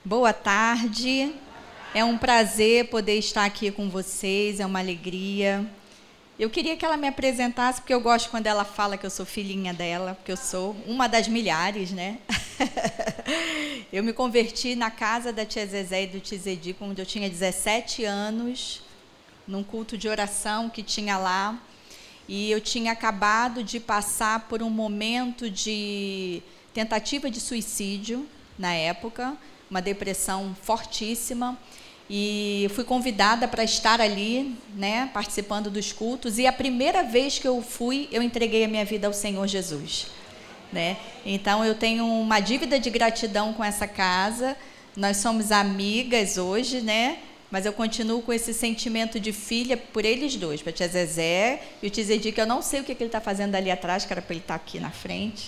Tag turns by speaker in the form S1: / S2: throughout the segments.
S1: Boa tarde, é um prazer poder estar aqui com vocês, é uma alegria. Eu queria que ela me apresentasse, porque eu gosto quando ela fala que eu sou filhinha dela, porque eu sou uma das milhares, né? Eu me converti na casa da tia Zezé e do tio Zedi quando eu tinha 17 anos, num culto de oração que tinha lá, e eu tinha acabado de passar por um momento de tentativa de suicídio, na época, uma depressão fortíssima, e fui convidada para estar ali, né, participando dos cultos, e a primeira vez que eu fui, eu entreguei a minha vida ao Senhor Jesus, né? Então eu tenho uma dívida de gratidão com essa casa, nós somos amigas hoje, né? Mas eu continuo com esse sentimento de filha por eles dois, para a tia Zezé e o tio Zedi, que eu não sei o que ele está fazendo ali atrás, que era para ele estar aqui na frente.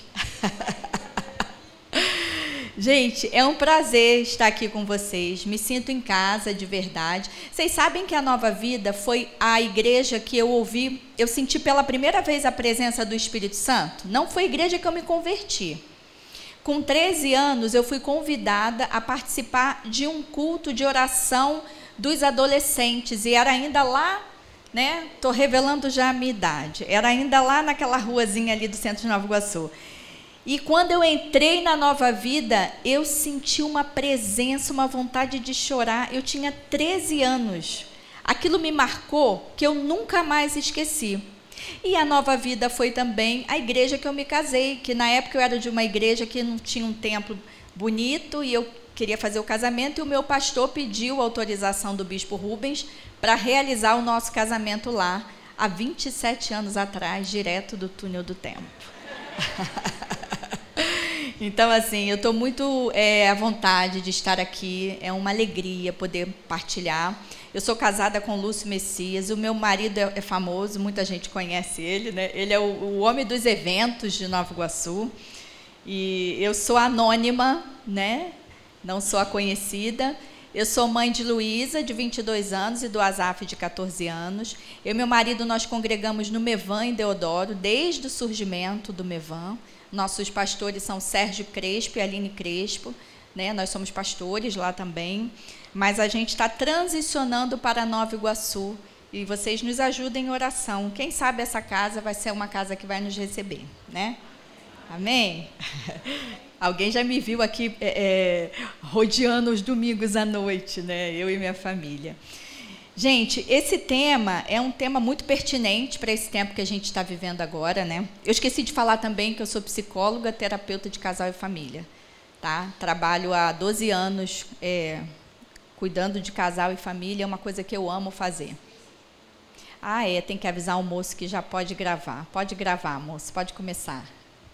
S1: Gente, é um prazer estar aqui com vocês, me sinto em casa de verdade. Vocês sabem que a Nova Vida foi a igreja que eu ouvi, eu senti pela primeira vez a presença do Espírito Santo? Não foi a igreja que eu me converti. Com 13 anos, eu fui convidada a participar de um culto de oração dos adolescentes, e era ainda lá, né? Estou revelando já a minha idade, era ainda lá naquela ruazinha ali do centro de Nova Iguaçu. E quando eu entrei na Nova Vida, eu senti uma presença, uma vontade de chorar. Eu tinha 13 anos. Aquilo me marcou que eu nunca mais esqueci. E a Nova Vida foi também a igreja que eu me casei, que na época eu era de uma igreja que não tinha um templo bonito, e eu queria fazer o casamento, e o meu pastor pediu autorização do bispo Rubens para realizar o nosso casamento lá, há 27 anos atrás, direto do túnel do tempo. Então, assim, eu estou muito à vontade de estar aqui, é uma alegria poder partilhar. Eu sou casada com Lúcio Messias, o meu marido é famoso, muita gente conhece ele, né? Ele é o homem dos eventos de Nova Iguaçu, e eu sou anônima, né? Não sou a conhecida. Eu sou mãe de Luísa, de 22 anos, e do Azaf, de 14 anos. Eu e meu marido, nós congregamos no Mevan, em Deodoro, desde o surgimento do Mevan. Nossos pastores são Sérgio Crespo e Aline Crespo, né? Nós somos pastores lá também, mas a gente está transicionando para Nova Iguaçu, e vocês nos ajudem em oração. Quem sabe essa casa vai ser uma casa que vai nos receber, né? Amém? Alguém já me viu aqui rodeando os domingos à noite, né? Eu e minha família. Gente, esse tema é um tema muito pertinente para esse tempo que a gente está vivendo agora, né? Eu esqueci de falar também que eu sou psicóloga, terapeuta de casal e família, tá? Trabalho há 12 anos cuidando de casal e família, é uma coisa que eu amo fazer. Tem que avisar o moço que já pode gravar. Pode gravar, moço, pode começar.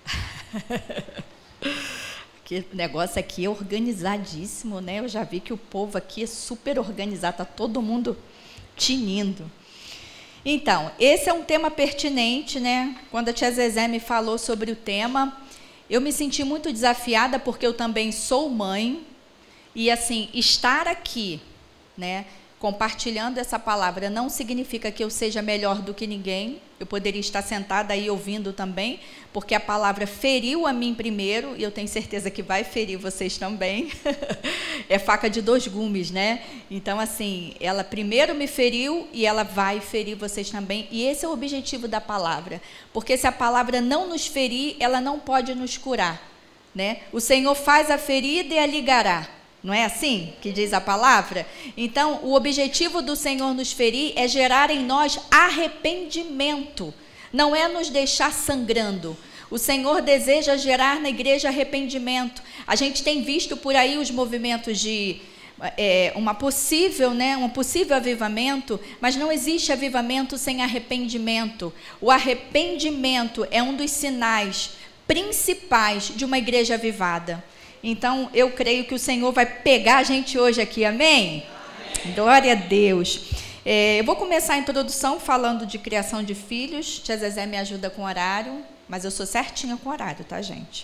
S1: Que negócio aqui é organizadíssimo, né? Eu já vi que o povo aqui é super organizado, está todo mundo tinindo. Então, esse é um tema pertinente, né? Quando a tia Zezé me falou sobre o tema, eu me senti muito desafiada, porque eu também sou mãe, e assim, estar aqui, né, compartilhando essa palavra não significa que eu seja melhor do que ninguém. Eu poderia estar sentada aí ouvindo também, porque a palavra feriu a mim primeiro, e eu tenho certeza que vai ferir vocês também. É faca de dois gumes, né? Então, assim, ela primeiro me feriu e ela vai ferir vocês também. E esse é o objetivo da palavra, porque se a palavra não nos ferir, ela não pode nos curar, né? O Senhor faz a ferida e a ligará. Não é assim que diz a palavra? Então, o objetivo do Senhor nos ferir é gerar em nós arrependimento, não é nos deixar sangrando. O Senhor deseja gerar na igreja arrependimento. A gente tem visto por aí os movimentos de um possível avivamento, mas não existe avivamento sem arrependimento. O arrependimento é um dos sinais principais de uma igreja avivada. Então, eu creio que o Senhor vai pegar a gente hoje aqui, amém? Amém. Glória a Deus. Eu vou começar a introdução falando de criação de filhos. Tia Zezé me ajuda com horário, mas eu sou certinha com horário, tá, gente?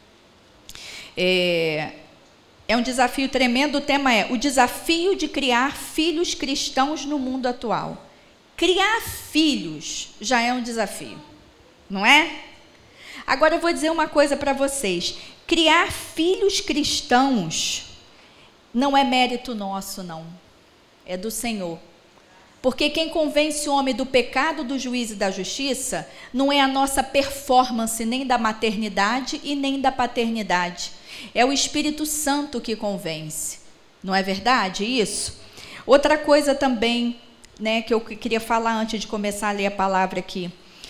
S1: É um desafio tremendo. O tema é o desafio de criar filhos cristãos no mundo atual. Criar filhos já é um desafio, não é? Agora eu vou dizer uma coisa para vocês. Criar filhos cristãos não é mérito nosso, não. É do Senhor. Porque quem convence o homem do pecado, do juízo e da justiça, não é a nossa performance, nem da maternidade e nem da paternidade. É o Espírito Santo que convence. Não é verdade isso? Outra coisa também, né, que eu queria falar antes de começar a ler a palavra aqui.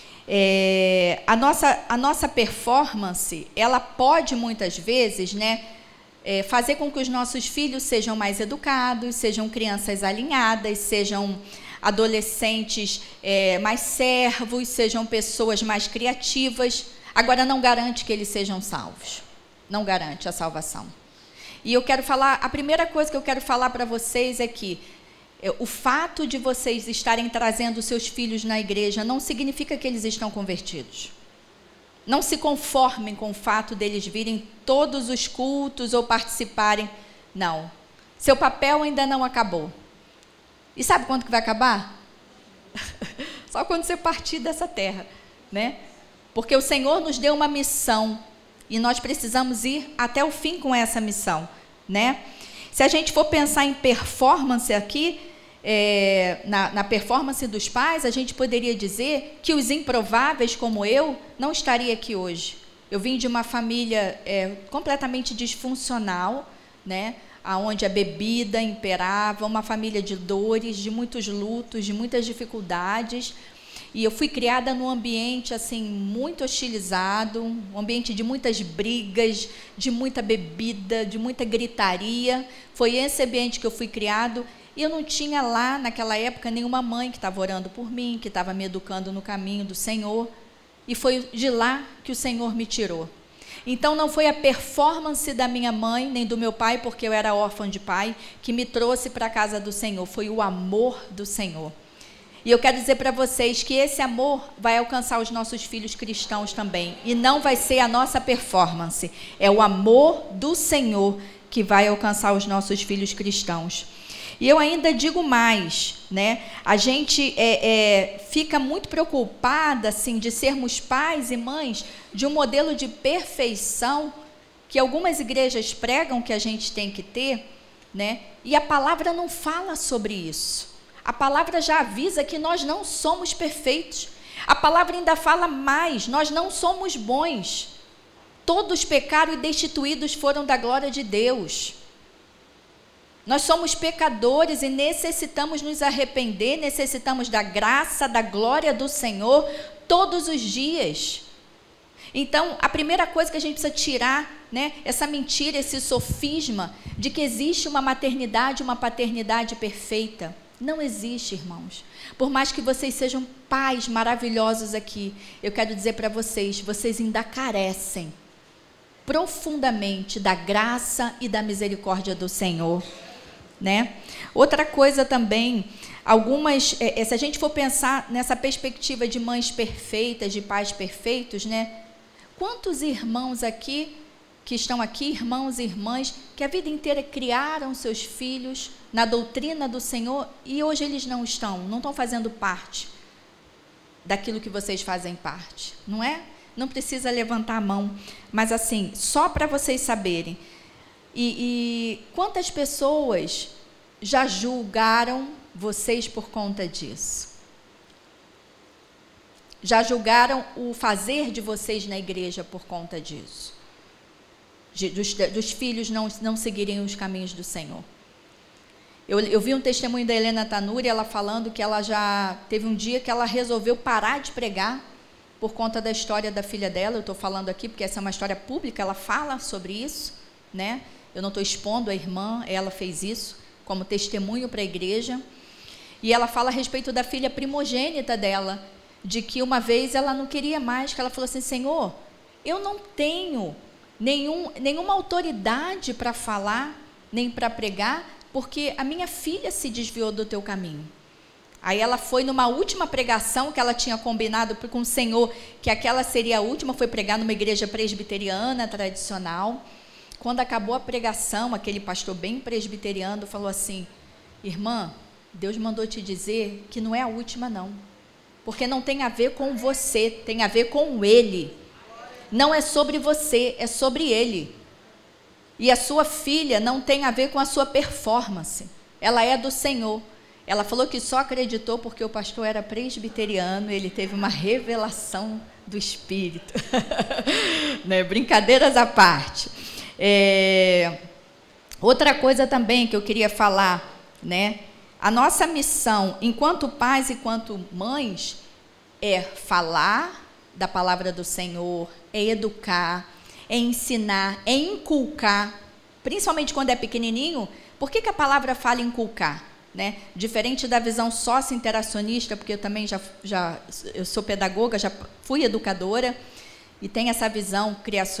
S1: A nossa performance, ela pode muitas vezes, né, fazer com que os nossos filhos sejam mais educados, sejam crianças alinhadas, sejam adolescentes mais servos, sejam pessoas mais criativas. Agora, não garante que eles sejam salvos. Não garante a salvação. E eu quero falar, a primeira coisa que eu quero falar para vocês é que o fato de vocês estarem trazendo seus filhos na igreja não significa que eles estão convertidos. Não se conformem com o fato deles virem todos os cultos ou participarem. Não. Seu papel ainda não acabou. E sabe quando que vai acabar? Só quando você partir dessa terra, né? Porque o Senhor nos deu uma missão e nós precisamos ir até o fim com essa missão, né? Se a gente for pensar em performance aqui, na performance dos pais, a gente poderia dizer que os improváveis como eu não estaria aqui hoje. Eu vim de uma família completamente disfuncional, né? Onde a bebida imperava, uma família de dores, de muitos lutos, de muitas dificuldades. E eu fui criada num ambiente assim muito hostilizado, um ambiente de muitas brigas, de muita bebida, de muita gritaria. Foi esse ambiente que eu fui criado. E eu não tinha lá, naquela época, nenhuma mãe que estava orando por mim, que estava me educando no caminho do Senhor. E foi de lá que o Senhor me tirou. Então, não foi a performance da minha mãe, nem do meu pai, porque eu era órfã de pai, que me trouxe para a casa do Senhor. Foi o amor do Senhor. E eu quero dizer para vocês que esse amor vai alcançar os nossos filhos cristãos também. E não vai ser a nossa performance. É o amor do Senhor que vai alcançar os nossos filhos cristãos. E eu ainda digo mais, né? A gente fica muito preocupada assim, de sermos pais e mães de um modelo de perfeição que algumas igrejas pregam que a gente tem que ter, né? E a palavra não fala sobre isso. A palavra já avisa que nós não somos perfeitos. A palavra ainda fala mais, nós não somos bons. Todos pecaram e destituídos foram da glória de Deus. Nós somos pecadores e necessitamos nos arrepender, necessitamos da graça, da glória do Senhor todos os dias. Então, a primeira coisa que a gente precisa tirar, né, essa mentira, esse sofisma de que existe uma maternidade, uma paternidade perfeita. Não existe, irmãos. Por mais que vocês sejam pais maravilhosos aqui, eu quero dizer para vocês, vocês ainda carecem profundamente da graça e da misericórdia do Senhor. Né? Outra coisa também, se a gente for pensar nessa perspectiva de mães perfeitas, de pais perfeitos, né? Quantos irmãos aqui, que estão aqui, irmãos e irmãs, que a vida inteira criaram seus filhos na doutrina do Senhor e hoje eles não estão fazendo parte daquilo que vocês fazem parte, não é? Não precisa levantar a mão, mas assim, só para vocês saberem. E quantas pessoas já julgaram vocês por conta disso? Já julgaram o fazer de vocês na igreja por conta disso? Dos filhos não seguirem os caminhos do Senhor. Eu vi um testemunho da Helena Tanuri, ela falando que ela já teve um dia que ela resolveu parar de pregar por conta da história da filha dela. Eu estou falando aqui porque essa é uma história pública, ela fala sobre isso, né? Eu não estou expondo a irmã, ela fez isso como testemunho para a igreja. E ela fala a respeito da filha primogênita dela, de que uma vez ela não queria mais, que ela falou assim: Senhor, eu não tenho nenhuma autoridade para falar, nem para pregar, porque a minha filha se desviou do teu caminho. Aí ela foi numa última pregação que ela tinha combinado com o Senhor, que aquela seria a última, foi pregar numa igreja presbiteriana tradicional. Quando acabou a pregação, aquele pastor bem presbiteriano falou assim: irmã, Deus mandou te dizer que não é a última não, porque não tem a ver com você, tem a ver com Ele. Não é sobre você, é sobre Ele. E a sua filha não tem a ver com a sua performance. Ela é do Senhor. Ela falou que só acreditou porque o pastor era presbiteriano, ele teve uma revelação do Espírito. Né? Brincadeiras à parte. Outra coisa também que eu queria falar, né? A nossa missão, enquanto pais e enquanto mães, é falar da palavra do Senhor, é educar, é ensinar, é inculcar, principalmente quando é pequenininho. Por que a palavra fala inculcar? Né? Diferente da visão sócio-interacionista, porque eu também eu sou pedagoga, já fui educadora, e tem essa visão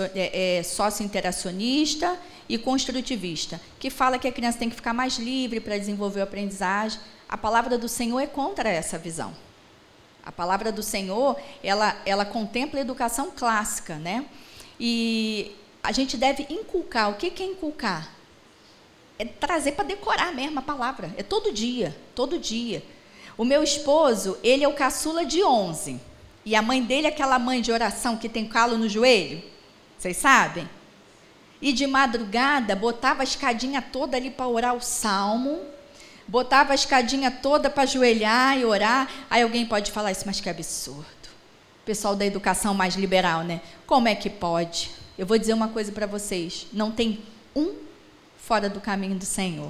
S1: sócio-interacionista e construtivista, que fala que a criança tem que ficar mais livre para desenvolver a aprendizagem. A palavra do Senhor é contra essa visão. A palavra do Senhor, ela contempla a educação clássica, né? E a gente deve inculcar. O que é inculcar? É trazer para decorar mesmo a palavra. É todo dia, todo dia. O meu esposo, ele é o caçula de 11. E a mãe dele é aquela mãe de oração que tem calo no joelho. Vocês sabem? E de madrugada, botava a escadinha toda ali para orar o salmo. Botava a escadinha toda para ajoelhar e orar. Aí alguém pode falar isso, mas que absurdo. O pessoal da educação mais liberal, né? Como é que pode? Eu vou dizer uma coisa para vocês. Não tem um fora do caminho do Senhor.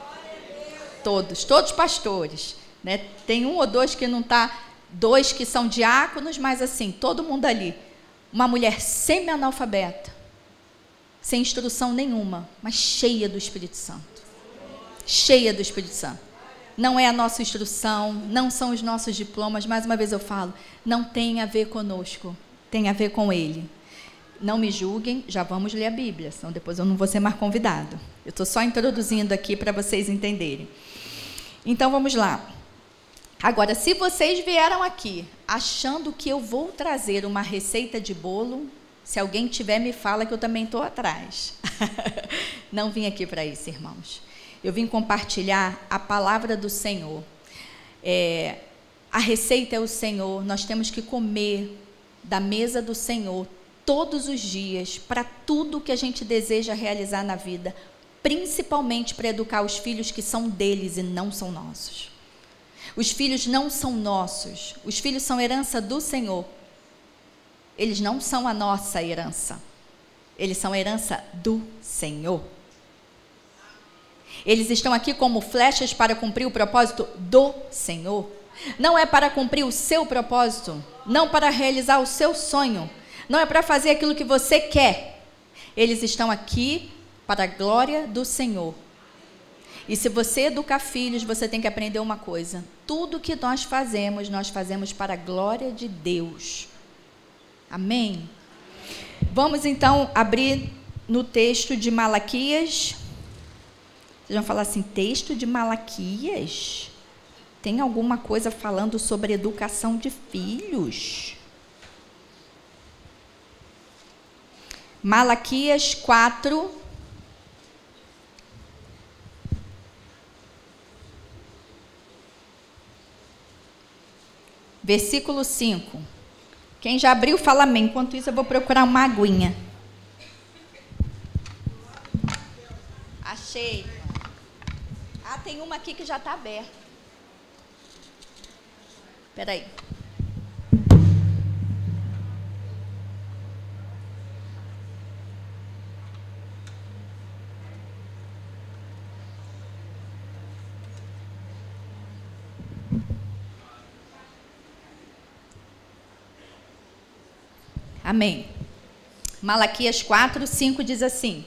S1: Todos pastores, né? Tem um ou dois que não está, 2 que são diáconos, mas assim, todo mundo ali. Uma mulher semi-analfabeta, sem instrução nenhuma, mas cheia do Espírito Santo. Cheia do Espírito Santo. Não é a nossa instrução, não são os nossos diplomas, mais uma vez eu falo, não tem a ver conosco, tem a ver com Ele. Não me julguem, já vamos ler a Bíblia, senão depois eu não vou ser mais convidado. Eu estou só introduzindo aqui para vocês entenderem. Então, vamos lá. Agora, se vocês vieram aqui achando que eu vou trazer uma receita de bolo, se alguém tiver, me fala que eu também estou atrás. Não vim aqui para isso, irmãos. Eu vim compartilhar a palavra do Senhor. A receita é o Senhor, nós temos que comer da mesa do Senhor todos os dias, para tudo que a gente deseja realizar na vida, principalmente para educar os filhos que são deles e não são nossos. Os filhos não são nossos, os filhos são herança do Senhor. Eles não são a nossa herança, eles são herança do Senhor. Eles estão aqui como flechas para cumprir o propósito do Senhor. Não é para cumprir o seu propósito, não para realizar o seu sonho, não é para fazer aquilo que você quer. Eles estão aqui para a glória do Senhor. E se você educar filhos, você tem que aprender uma coisa. Tudo que nós fazemos para a glória de Deus. Amém? Vamos então abrir no texto de Malaquias. Vocês vão falar assim, texto de Malaquias? Tem alguma coisa falando sobre educação de filhos? Malaquias 4, versículo 5. Quem já abriu, fala amém. Enquanto isso, eu vou procurar uma aguinha. Achei. Ah, tem uma aqui que já está aberta. Espera aí. Amém. Malaquias 4, 5 diz assim: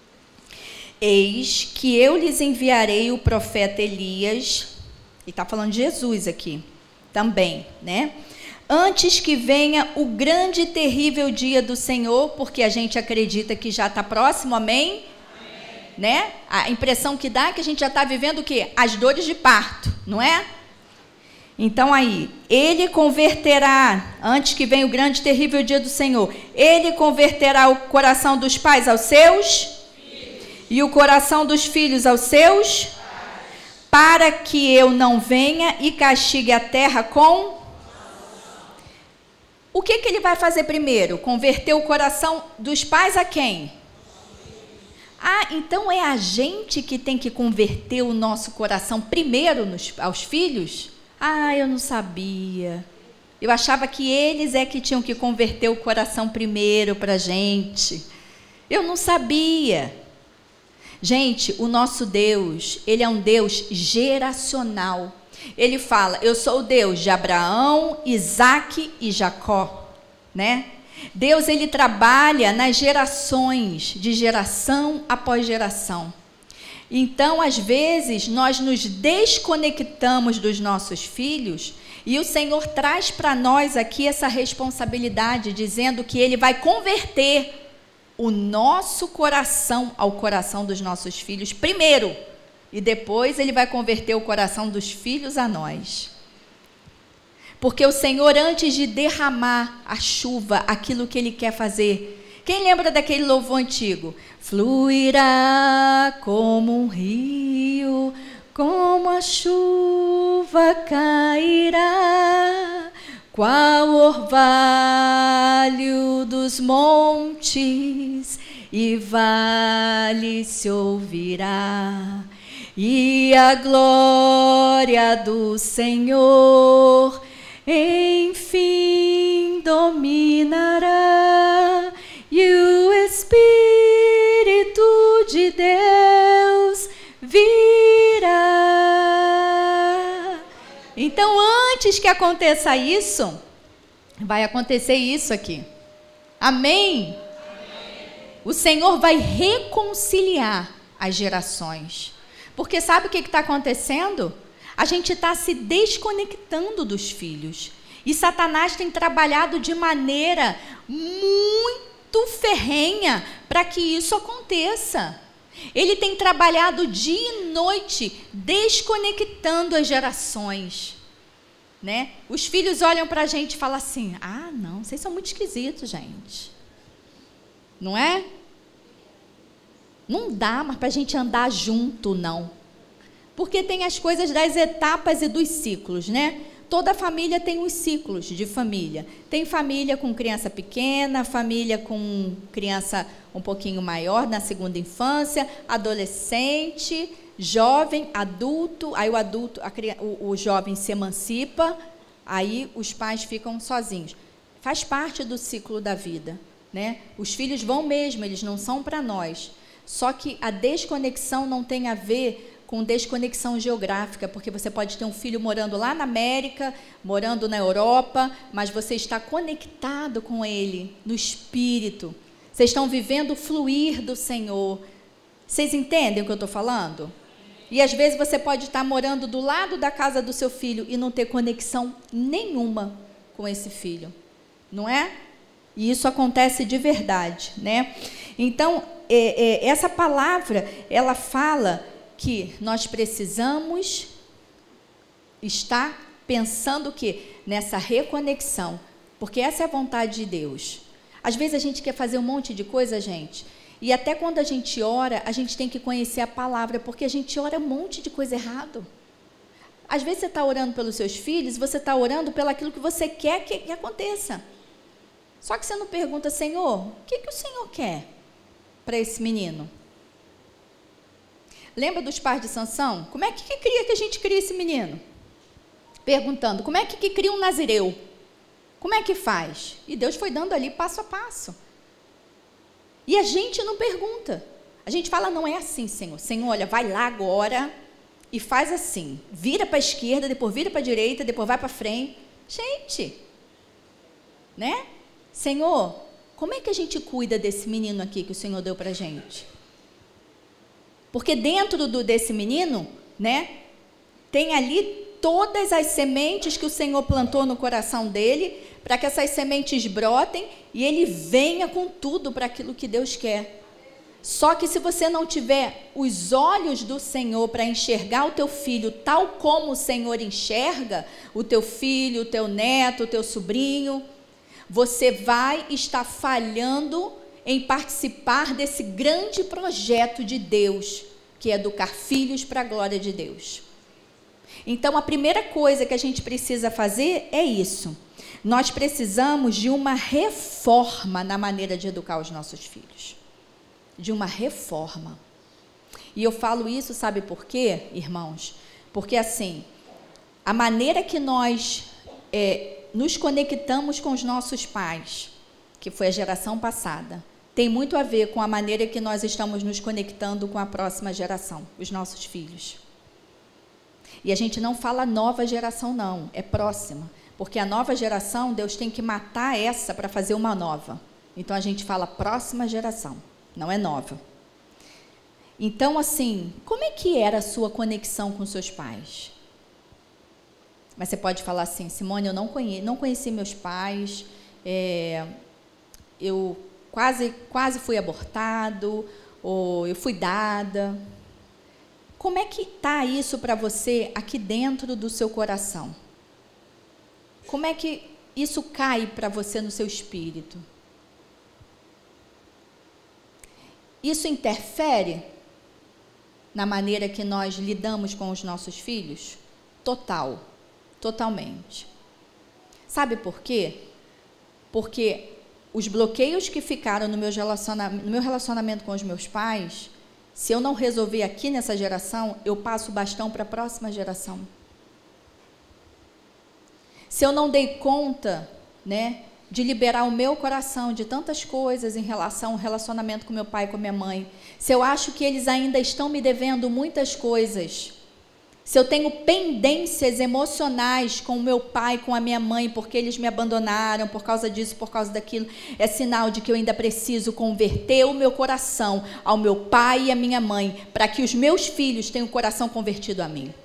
S1: Eis que eu lhes enviarei o profeta Elias, e está falando de Jesus aqui também, né? Antes que venha o grande e terrível dia do Senhor, porque a gente acredita que já está próximo, amém? Amém. Né? A impressão que dá é que a gente já está vivendo o quê? As dores de parto, não é? Então aí, ele converterá, antes que venha o grande e terrível dia do Senhor, ele converterá o coração dos pais aos seus filhos, e o coração dos filhos aos seus pais, para que eu não venha e castigue a terra com... O que ele vai fazer primeiro? Converter o coração dos pais a quem? Ah, então é a gente que tem que converter o nosso coração primeiro aos filhos? Ah, eu não sabia. Eu achava que eles é que tinham que converter o coração primeiro para a gente. Eu não sabia. Gente, o nosso Deus, ele é um Deus geracional. Ele fala, eu sou o Deus de Abraão, Isaque e Jacó, né? Deus, ele trabalha nas gerações, de geração após geração. Então, às vezes, nós nos desconectamos dos nossos filhos e o Senhor traz para nós aqui essa responsabilidade, dizendo que ele vai converter o nosso coração ao coração dos nossos filhos primeiro, e depois ele vai converter o coração dos filhos a nós. Porque o Senhor, antes de derramar a chuva, aquilo que ele quer fazer, quem lembra daquele louvor antigo? Fluirá como um rio, como a chuva cairá, qual orvalho dos montes e vales se ouvirá, e a glória do Senhor enfim dominará, e o Espírito de Deus virá. Então, antes que aconteça isso, vai acontecer isso aqui. Amém? O Senhor vai reconciliar as gerações. Porque sabe o que está acontecendo? A gente está se desconectando dos filhos. E Satanás tem trabalhado de maneira muito ferrenha para que isso aconteça. Ele tem trabalhado dia e noite, desconectando as gerações. Né? Os filhos olham para a gente e falam assim, ah, não, vocês são muito esquisitos, gente. Não é? Não dá mais para a gente andar junto, não. Porque tem as coisas das etapas e dos ciclos, né? Toda família tem os ciclos de família. Tem família com criança pequena, família com criança um pouquinho maior, na segunda infância, adolescente, jovem, adulto. Aí o jovem se emancipa, aí os pais ficam sozinhos. Faz parte do ciclo da vida, né? Os filhos vão mesmo, eles não são para nós. Só que a desconexão não tem a ver com desconexão geográfica, porque você pode ter um filho morando lá na América, morando na Europa, mas você está conectado com ele no espírito. Vocês estão vivendo o fluir do Senhor. Vocês entendem o que eu estou falando? E às vezes você pode estar morando do lado da casa do seu filho e não ter conexão nenhuma com esse filho, não é? E isso acontece de verdade, né? Então, essa palavra, ela fala que nós precisamos estar pensando que nessa reconexão, porque essa é a vontade de Deus. Às vezes a gente quer fazer um monte de coisa, gente, e até quando a gente ora, a gente tem que conhecer a palavra, porque a gente ora um monte de coisa errado. Às vezes você está orando pelos seus filhos, você está orando pelo aquilo que você quer que aconteça. Só que você não pergunta, Senhor, o que o Senhor quer para esse menino? Lembra dos pais de Sansão? Como é que queria que a gente cria esse menino? Perguntando, como é que cria um nazireu? Como é que faz? E Deus foi dando ali passo a passo. E a gente não pergunta. A gente fala, não é assim, Senhor. Senhor, olha, vai lá agora e faz assim. Vira para a esquerda, depois vira para a direita, depois vai para frente. Gente, né? Senhor, como é que a gente cuida desse menino aqui que o Senhor deu para a gente? Porque dentro desse menino, né, tem ali todas as sementes que o Senhor plantou no coração dele, para que essas sementes brotem e ele venha com tudo para aquilo que Deus quer. Só que se você não tiver os olhos do Senhor para enxergar o teu filho tal como o Senhor enxerga, o teu filho, o teu neto, o teu sobrinho, você vai estar falhando em participar desse grande projeto de Deus, que é educar filhos para a glória de Deus. Então, a primeira coisa que a gente precisa fazer é isso. Nós precisamos de uma reforma na maneira de educar os nossos filhos. de uma reforma. E eu falo isso, sabe por quê, irmãos? Porque assim, a maneira que nós nos conectamos com os nossos pais, que foi a geração passada, tem muito a ver com a maneira que nós estamos nos conectando com a próxima geração, os nossos filhos. E a gente não fala nova geração não, é próxima. Porque a nova geração, Deus tem que matar essa para fazer uma nova. Então a gente fala próxima geração, não é nova. Então assim, como é que era a sua conexão com seus pais? Mas você pode falar assim, Simone, eu não conheci meus pais, eu quase fui abortado, ou eu fui dada. Como é que está isso para você aqui dentro do seu coração? Como é que isso cai para você no seu espírito? Isso interfere na maneira que nós lidamos com os nossos filhos? Totalmente. Sabe por quê? Porque os bloqueios que ficaram no meu relacionamento com os meus pais, se eu não resolver aqui nessa geração, eu passo o bastão para a próxima geração. Se eu não dei conta, de liberar o meu coração de tantas coisas em relação ao relacionamento com meu pai e com minha mãe, se eu acho que eles ainda estão me devendo muitas coisas, se eu tenho pendências emocionais com o meu pai, com a minha mãe, porque eles me abandonaram por causa disso, por causa daquilo, é sinal de que eu ainda preciso converter o meu coração ao meu pai e à minha mãe, para que os meus filhos tenham o coração convertido a mim.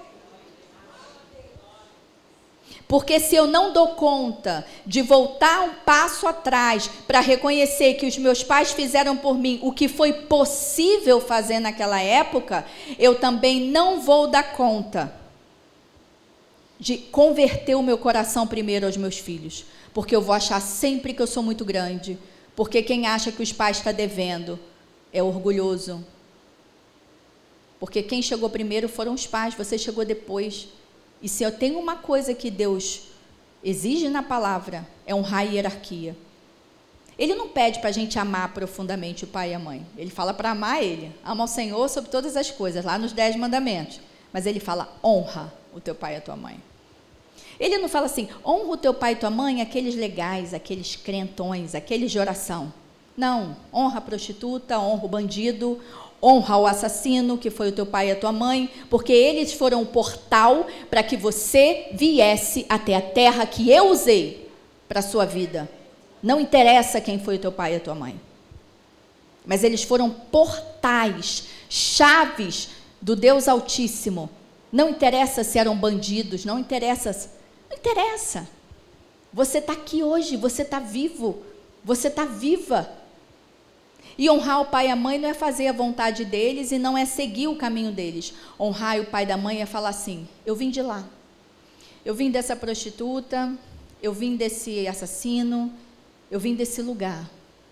S1: Porque se eu não dou conta de voltar um passo atrás para reconhecer que os meus pais fizeram por mim o que foi possível fazer naquela época, eu também não vou dar conta de converter o meu coração primeiro aos meus filhos. Porque eu vou achar sempre que eu sou muito grande. Porque quem acha que os pais está devendo é orgulhoso. Porque quem chegou primeiro foram os pais, você chegou depois. E se eu tenho uma coisa que Deus exige na palavra, é honrar a hierarquia. Ele não pede para a gente amar profundamente o pai e a mãe. Ele fala para amar ele. Ama o Senhor sobre todas as coisas, lá nos 10 mandamentos. Mas ele fala, honra o teu pai e a tua mãe. Ele não fala assim, honra o teu pai e tua mãe, aqueles legais, aqueles crentões, aqueles de oração. Não, honra a prostituta, honra o bandido, honra o assassino, que foi o teu pai e a tua mãe, porque eles foram o portal para que você viesse até a terra que eu usei para a sua vida. Não interessa quem foi o teu pai e a tua mãe. Mas eles foram portais, chaves do Deus Altíssimo. Não interessa se eram bandidos, não interessa. Não interessa. Você está aqui hoje, você está vivo, você está viva. E honrar o pai e a mãe não é fazer a vontade deles e não é seguir o caminho deles. Honrar o pai da mãe é falar assim, eu vim de lá. Eu vim dessa prostituta, eu vim desse assassino, eu vim desse lugar.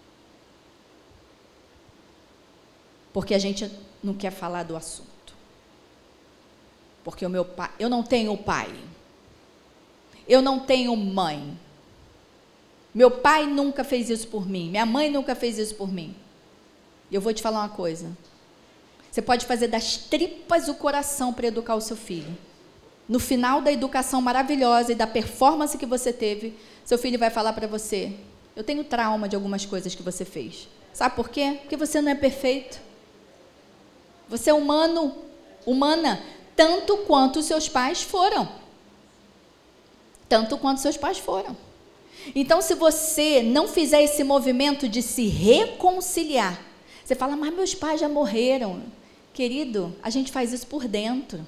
S1: Porque a gente não quer falar do assunto. Porque o meu pai, eu não tenho pai. Eu não tenho mãe. Meu pai nunca fez isso por mim. Minha mãe nunca fez isso por mim. E eu vou te falar uma coisa. Você pode fazer das tripas o coração para educar o seu filho. No final da educação maravilhosa e da performance que você teve, seu filho vai falar para você, eu tenho trauma de algumas coisas que você fez. Sabe por quê? Porque você não é perfeito. Você é humana, tanto quanto seus pais foram. Tanto quanto seus pais foram. Então, se você não fizer esse movimento de se reconciliar, você fala, mas meus pais já morreram. Querido, a gente faz isso por dentro.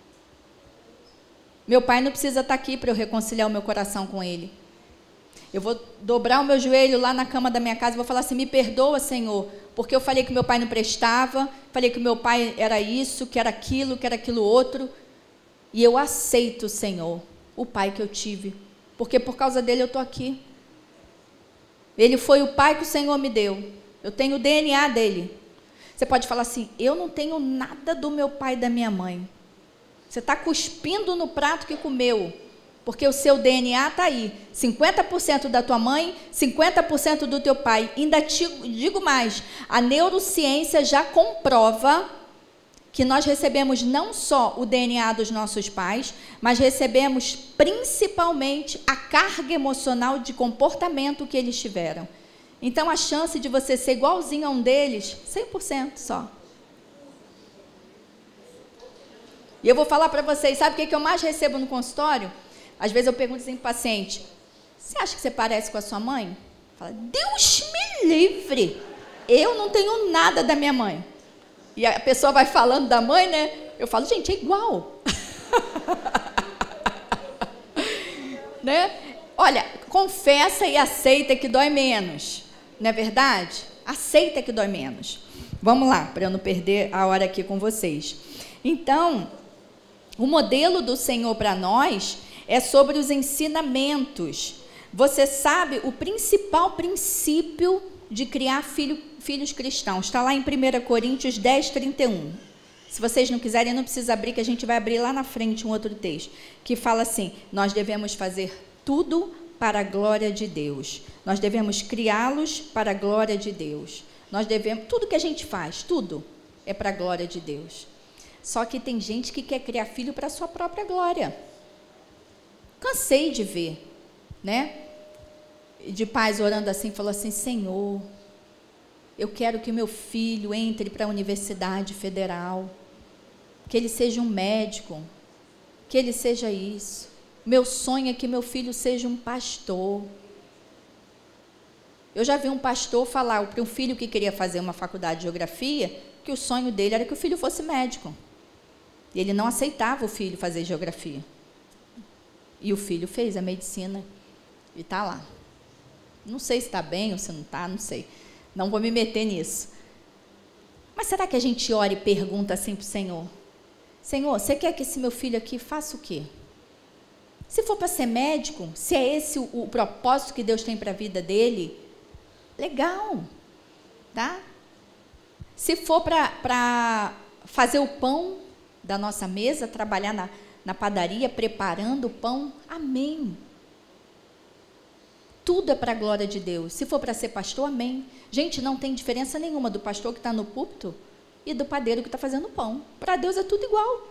S1: Meu pai não precisa estar aqui para eu reconciliar o meu coração com ele. Eu vou dobrar o meu joelho lá na cama da minha casa e vou falar assim, me perdoa, Senhor, porque eu falei que meu pai não prestava, falei que meu pai era isso, que era aquilo outro. E eu aceito, Senhor, o pai que eu tive, porque por causa dele eu estou aqui. Ele foi o pai que o Senhor me deu. Eu tenho o DNA dele. Você pode falar assim, eu não tenho nada do meu pai e da minha mãe. Você está cuspindo no prato que comeu. Porque o seu DNA está aí. 50% da tua mãe, 50% do teu pai. Ainda te digo mais, a neurociência já comprova que nós recebemos não só o DNA dos nossos pais, mas recebemos principalmente a carga emocional de comportamento que eles tiveram. Então, a chance de você ser igualzinho a um deles, 100% só. E eu vou falar para vocês, sabe o que eu mais recebo no consultório? Às vezes eu pergunto assim para o paciente, você acha que você parece com a sua mãe? Fala, Deus me livre, eu não tenho nada da minha mãe. E a pessoa vai falando da mãe, né? Eu falo, gente, é igual. Né? Olha, confessa e aceita que dói menos. Não é verdade? Aceita que dói menos. Vamos lá, para eu não perder a hora aqui com vocês. Então, o modelo do Senhor para nós é sobre os ensinamentos. Você sabe o principal princípio de criar filhos cristãos. Está lá em 1 Coríntios 10, 31. Se vocês não quiserem, não precisa abrir, que a gente vai abrir lá na frente um outro texto, que fala assim, nós devemos fazer tudo para a glória de Deus. Nós devemos criá-los para a glória de Deus. Nós devemos, tudo que a gente faz, tudo é para a glória de Deus. Só que tem gente que quer criar filho para a sua própria glória. Cansei de ver, né? De pais orando assim, falou assim, Senhor, eu quero que meu filho entre para a Universidade Federal, que ele seja um médico, que ele seja isso. Meu sonho é que meu filho seja um pastor. Eu já vi um pastor falar para um filho que queria fazer uma faculdade de geografia, que o sonho dele era que o filho fosse médico. E ele não aceitava o filho fazer geografia. E o filho fez a medicina e está lá. Não sei se está bem ou se não está, não sei. Não vou me meter nisso. Mas será que a gente ora e pergunta assim para o Senhor? Senhor, você quer que esse meu filho aqui faça o quê? Se for para ser médico, se é esse o propósito que Deus tem para a vida dele, legal, tá? Se for para fazer o pão da nossa mesa, trabalhar na padaria, preparando o pão, amém. Tudo é para a glória de Deus. Se for para ser pastor, amém. Gente, não tem diferença nenhuma do pastor que está no púlpito e do padeiro que está fazendo pão. Para Deus é tudo igual.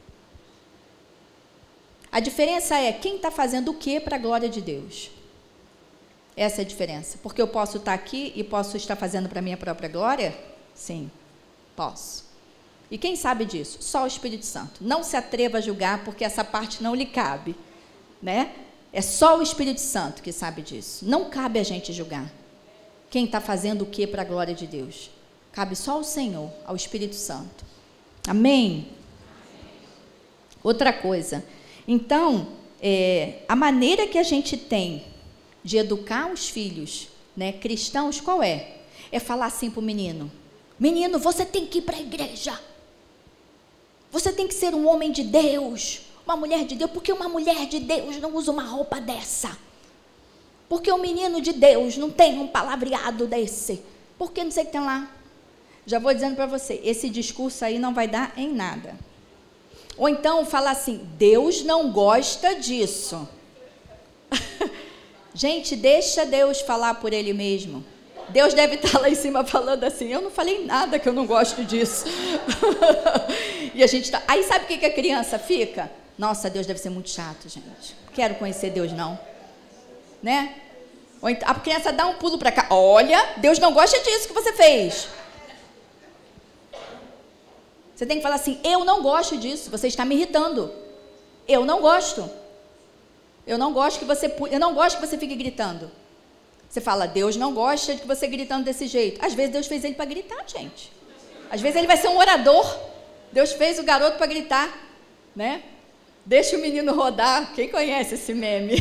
S1: A diferença é quem está fazendo o que para a glória de Deus. Essa é a diferença. Porque eu posso estar aqui e posso estar fazendo para a minha própria glória? Sim, posso. E quem sabe disso? Só o Espírito Santo. Não se atreva a julgar, porque essa parte não lhe cabe, né? É só o Espírito Santo que sabe disso. Não cabe a gente julgar. Quem está fazendo o que para a glória de Deus? Cabe só ao Senhor, ao Espírito Santo. Amém? Outra coisa. Então, a maneira que a gente tem de educar os filhos, né, cristãos, qual é? É falar assim para o menino. Menino, você tem que ir para a igreja. Você tem que ser um homem de Deus, uma mulher de Deus, porque uma mulher de Deus não usa uma roupa dessa. Porque um menino de Deus não tem um palavreado desse. Porque não sei o que tem lá. Já vou dizendo para você, esse discurso aí não vai dar em nada. Ou então falar assim, Deus não gosta disso. Gente, deixa Deus falar por Ele mesmo. Deus deve estar lá em cima falando assim, eu não falei nada que eu não gosto disso. E a gente tá... Aí sabe o que a criança fica? Nossa, Deus deve ser muito chato, gente. Quero conhecer Deus, não. Né? Ou então, a criança dá um pulo para cá. Olha, Deus não gosta disso que você fez. Você tem que falar assim, eu não gosto disso, você está me irritando. Eu não gosto. Eu não gosto que você fique gritando. Você fala, Deus não gosta de você gritando desse jeito. Às vezes Deus fez ele para gritar, gente. Às vezes ele vai ser um orador. Deus fez o garoto para gritar, né? Deixa o menino rodar. Quem conhece esse meme?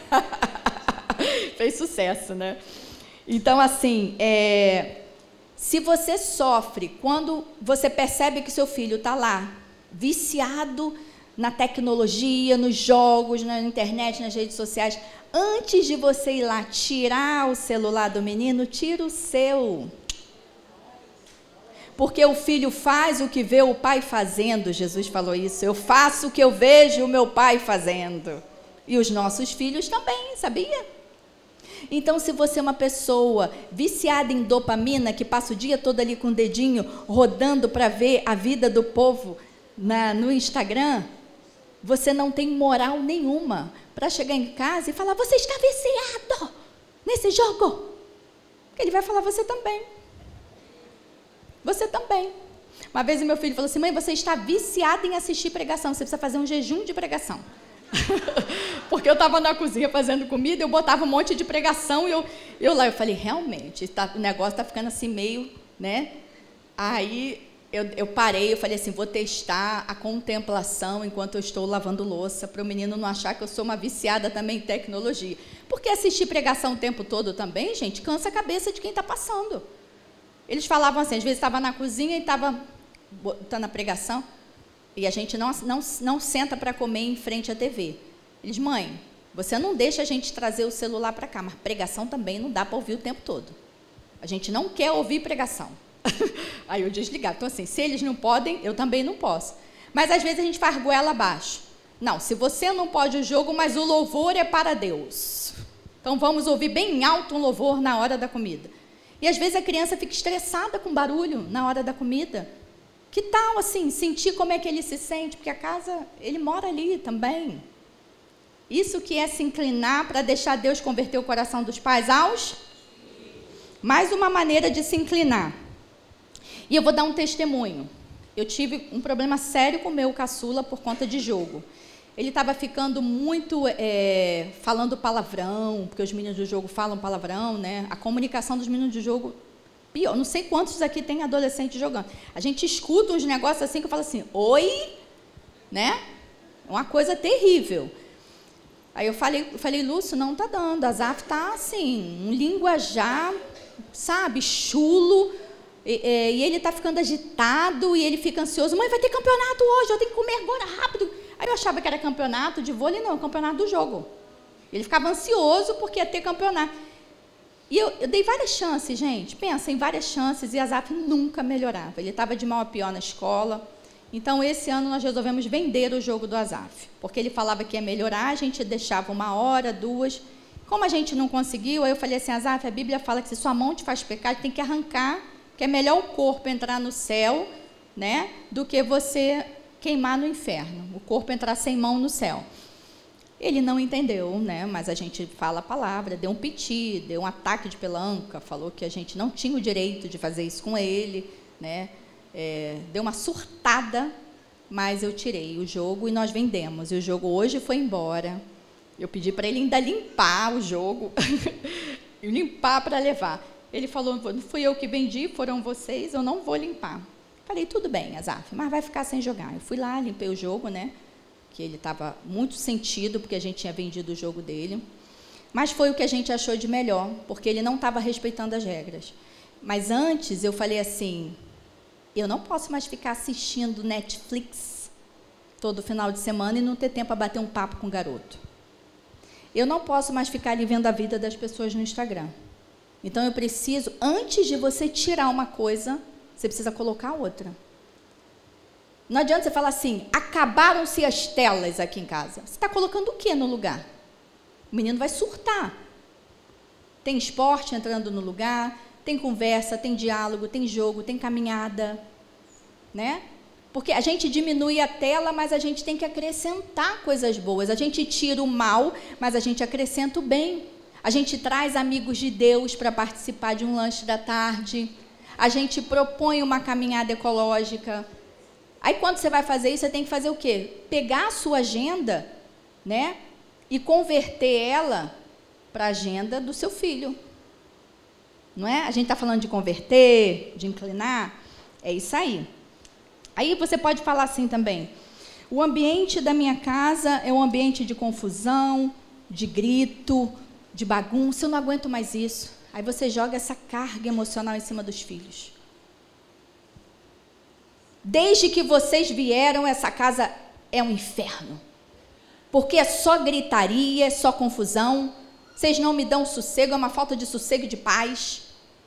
S1: Fez sucesso, né? Então, assim, se você sofre quando você percebe que seu filho está lá, viciado na tecnologia, nos jogos, na internet, nas redes sociais, antes de você ir lá tirar o celular do menino, tira o seu. Porque o filho faz o que vê o pai fazendo, Jesus falou isso. Eu faço o que eu vejo o meu pai fazendo. E os nossos filhos também, sabia? Então, se você é uma pessoa viciada em dopamina, que passa o dia todo ali com o dedinho rodando para ver a vida do povo no Instagram, você não tem moral nenhuma para chegar em casa e falar, você está viciado nesse jogo. Porque ele vai falar, você também. Você também. Uma vez o meu filho falou assim, mãe, você está viciada em assistir pregação, você precisa fazer um jejum de pregação. Porque eu estava na cozinha fazendo comida, eu botava um monte de pregação e eu falei, realmente, o negócio está ficando assim meio, né? Aí eu parei, eu falei assim, vou testar a contemplação enquanto eu estou lavando louça, para o menino não achar que eu sou uma viciada também em tecnologia. Porque assistir pregação o tempo todo também, gente, cansa a cabeça de quem está passando. Eles falavam assim, às vezes estava na cozinha e estava botando a pregação, e a gente não senta para comer em frente à TV. Eles, mãe, você não deixa a gente trazer o celular para cá, mas pregação também não dá para ouvir o tempo todo. A gente não quer ouvir pregação. Aí eu desligava. Então, assim, se eles não podem, eu também não posso. Mas, às vezes, a gente faz goela abaixo. Não, se você não pode o jogo, mas o louvor é para Deus. Então, vamos ouvir bem alto um louvor na hora da comida. E, às vezes, a criança fica estressada com barulho na hora da comida. Que tal, assim, sentir como é que ele se sente? Porque a casa, ele mora ali também. Isso que é se inclinar para deixar Deus converter o coração dos pais aos... Mais uma maneira de se inclinar. E eu vou dar um testemunho. Eu tive um problema sério com o meu caçula por conta de jogo. Ele estava ficando muito falando palavrão, porque os meninos do jogo falam palavrão, né? A comunicação dos meninos do jogo, pior. Não sei quantos aqui tem adolescente jogando. A gente escuta uns negócios assim que eu falo assim, oi, né? Uma coisa terrível. Aí eu falei, Lúcio, não está dando. A Zaf está assim, um linguajar, sabe, chulo. E ele está ficando agitado e ele fica ansioso. Mãe, vai ter campeonato hoje, eu tenho que comer agora, rápido. Aí eu achava que era campeonato de vôlei, não, campeonato do jogo. Ele ficava ansioso porque ia ter campeonato. E eu dei várias chances, gente. Pensa em várias chances e a Zaf nunca melhorava. Ele estava de mal a pior na escola. Então, esse ano nós resolvemos vender o jogo do Azaf. Porque ele falava que ia melhorar, a gente deixava 1 hora, 2. Como a gente não conseguiu, aí eu falei assim, Azaf, a Bíblia fala que se sua mão te faz pecar, tem que arrancar, que é melhor o corpo entrar no céu, né, do que você queimar no inferno. O corpo entrar sem mão no céu. Ele não entendeu, né, mas a gente fala a palavra, deu um piti, deu um ataque de pelanca, falou que a gente não tinha o direito de fazer isso com ele, né, deu uma surtada, mas eu tirei o jogo e nós vendemos. E o jogo hoje foi embora. Eu pedi para ele ainda limpar o jogo, limpar para levar. Ele falou, não fui eu que vendi, foram vocês, eu não vou limpar. Falei, tudo bem, Azaf, mas vai ficar sem jogar. Eu fui lá, limpei o jogo, né? Que ele estava muito sentido, porque a gente tinha vendido o jogo dele. Mas foi o que a gente achou de melhor, porque ele não estava respeitando as regras. Mas antes eu falei assim, eu não posso mais ficar assistindo Netflix todo final de semana e não ter tempo para bater um papo com o garoto. Eu não posso mais ficar ali vendo a vida das pessoas no Instagram. Então, eu preciso, antes de você tirar uma coisa, você precisa colocar outra. Não adianta você falar assim, acabaram-se as telas aqui em casa. Você está colocando o que no lugar? O menino vai surtar. Tem esporte entrando no lugar, tem conversa, tem diálogo, tem jogo, tem caminhada, né? Porque a gente diminui a tela, mas a gente tem que acrescentar coisas boas. A gente tira o mal, mas a gente acrescenta o bem. A gente traz amigos de Deus para participar de um lanche da tarde. A gente propõe uma caminhada ecológica. Aí, quando você vai fazer isso, você tem que fazer o quê? Pegar a sua agenda, né? E converter ela para a agenda do seu filho. Não é? A gente está falando de converter, de inclinar. É isso aí. Aí você pode falar assim também. O ambiente da minha casa é um ambiente de confusão, de grito, de bagunça. Eu não aguento mais isso. Aí você joga essa carga emocional em cima dos filhos. Desde que vocês vieram, essa casa é um inferno. Porque é só gritaria, é só confusão. Vocês não me dão sossego, é uma falta de sossego e de paz.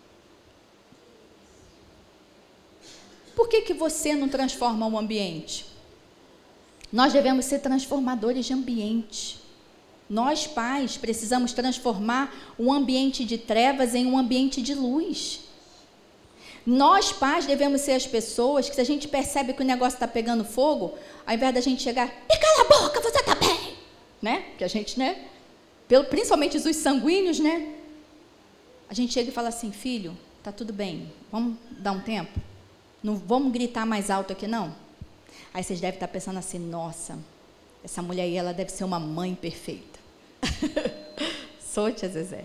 S1: Por que você não transforma o ambiente? Nós devemos ser transformadores de ambiente. Nós, pais, precisamos transformar um ambiente de trevas em um ambiente de luz. Nós, pais, devemos ser as pessoas que, se a gente percebe que o negócio está pegando fogo, ao invés da gente chegar, e cala a boca, você está bem, né? Que a gente, né? Principalmente os sanguíneos, né? A gente chega e fala assim, filho, tá tudo bem, vamos dar um tempo? Não vamos gritar mais alto aqui, não? Aí vocês devem estar pensando assim, nossa, essa mulher aí, ela deve ser uma mãe perfeita. Sou, tia Zezé.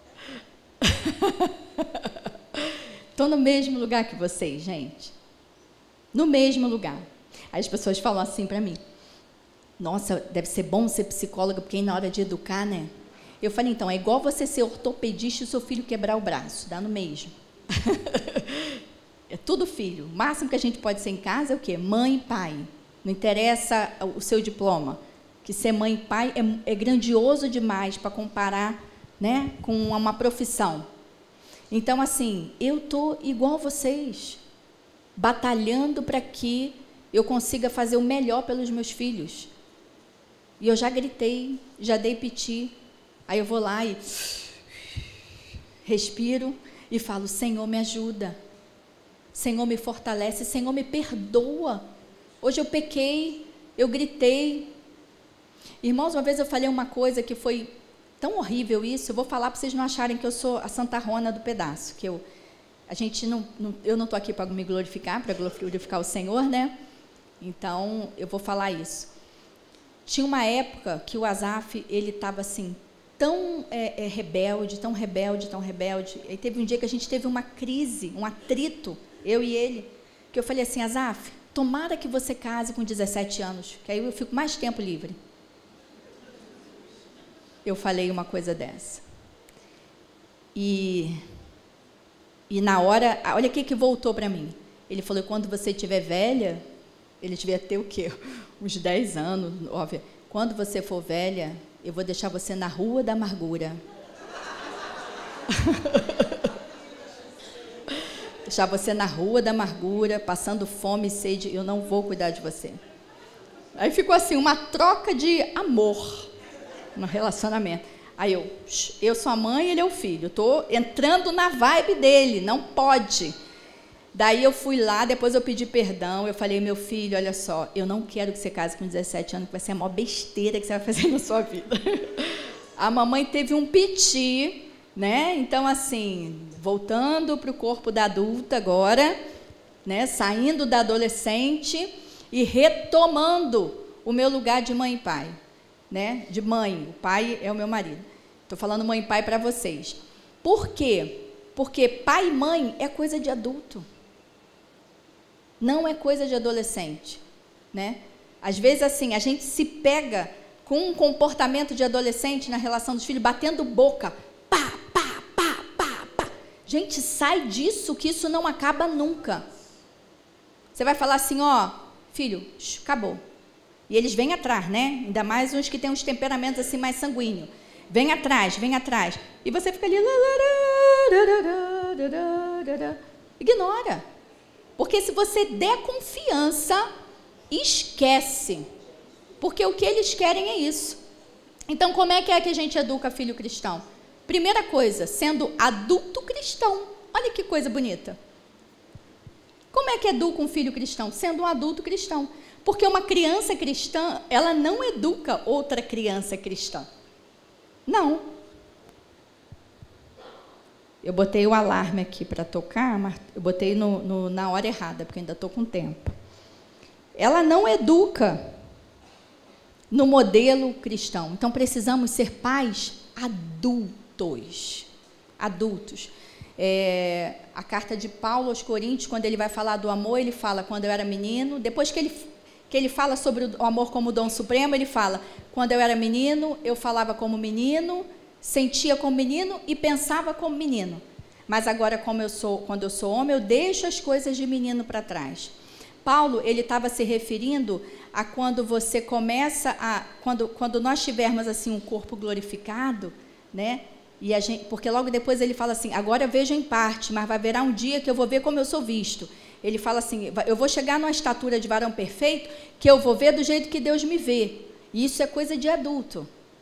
S1: Estou no mesmo lugar que vocês, gente. No mesmo lugar. Aí as pessoas falam assim para mim, nossa, deve ser bom ser psicóloga, porque na hora de educar, né? Eu falei, então, é igual você ser ortopedista e o seu filho quebrar o braço, dá no mesmo. É tudo filho. O máximo que a gente pode ser em casa é o quê? Mãe e pai. Não interessa o seu diploma. Que ser mãe e pai é grandioso demais para comparar, né, com uma profissão. Então, assim, eu estou igual a vocês, batalhando para que eu consiga fazer o melhor pelos meus filhos. E eu já gritei, já dei piti. Aí eu vou lá e respiro e falo, Senhor, me ajuda. Senhor, me fortalece. Senhor, me perdoa. Hoje eu pequei, eu gritei. Irmãos, uma vez eu falei uma coisa que foi tão horrível isso, eu vou falar para vocês não acharem que eu sou a Santa Rona do pedaço, que eu não estou aqui para me glorificar, para glorificar o Senhor, né? Então, eu vou falar isso. Tinha uma época que o Asaf, ele estava assim, tão rebelde, tão rebelde, tão rebelde. E teve um dia que a gente teve uma crise, um atrito, eu e ele, que eu falei assim, Asaf, tomara que você case com 17 anos, que aí eu fico mais tempo livre. Eu falei uma coisa dessa. E na hora, olha o que voltou para mim. Ele falou, quando você estiver velha, ele devia ter o quê? Uns 10 anos, óbvio. Quando você for velha, eu vou deixar você na rua da amargura. Deixar você na rua da amargura, passando fome e sede, eu não vou cuidar de você. Aí ficou assim, uma troca de amor no relacionamento. Aí eu sou a mãe, ele é o filho. Estou entrando na vibe dele, não pode. Daí eu fui lá, depois eu pedi perdão, eu falei, meu filho, olha só, eu não quero que você case com 17 anos, que vai ser a maior besteira que você vai fazer na sua vida. A mamãe teve um piti, né? Então, assim, voltando para o corpo da adulta agora, né? Saindo da adolescente e retomando o meu lugar de mãe e pai, né? De mãe, o pai é o meu marido. Estou falando mãe e pai para vocês. Por quê? Porque pai e mãe é coisa de adulto. Não é coisa de adolescente, né? Às vezes, assim, a gente se pega com um comportamento de adolescente na relação dos filhos, batendo boca, pá, pá, pá, pá, pá. Gente, sai disso, que isso não acaba nunca. Você vai falar assim, ó, filho, acabou. E eles vêm atrás, né? Ainda mais uns que têm uns temperamentos assim mais sanguíneos. Vem atrás, vem atrás. E você fica ali, ignora. Porque se você der confiança, esquece. Porque o que eles querem é isso. Então, como é que a gente educa filho cristão? Primeira coisa, sendo adulto cristão. Olha que coisa bonita. Como é que educa um filho cristão? Sendo um adulto cristão. Porque uma criança cristã, ela não educa outra criança cristã. Não. Eu botei o alarme aqui para tocar, mas eu botei na hora errada, porque ainda estou com tempo. Ela não educa no modelo cristão. Então, precisamos ser pais adultos. Adultos. A carta de Paulo aos Coríntios, quando ele vai falar do amor, ele fala, quando eu era menino, depois que ele fala sobre o amor como dom supremo, ele fala, quando eu era menino, eu falava como menino, sentia como menino e pensava como menino. Mas agora, quando eu sou homem, eu deixo as coisas de menino para trás. Paulo, ele estava se referindo a quando você começa quando nós tivermos assim um corpo glorificado, né? E porque logo depois ele fala assim, agora eu vejo em parte, mas vai haverá um dia que eu vou ver como eu sou visto. Ele fala assim, eu vou chegar numa estatura de varão perfeito, que eu vou ver do jeito que Deus me vê. E isso é coisa de adulto.